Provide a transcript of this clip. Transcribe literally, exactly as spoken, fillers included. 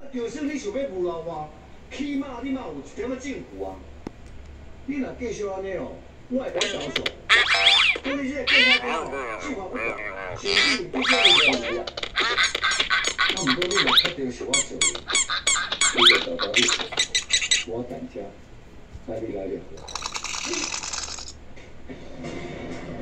就算你想要无老我，起码你嘛有一点仔证据啊！你若继续安尼哦，我会甲你投诉。讲你这个警察哦，执法不当，甚至必须要问题啊！啊，毋过你若确定是我做的，你就找到律师，我等家，带你来就好。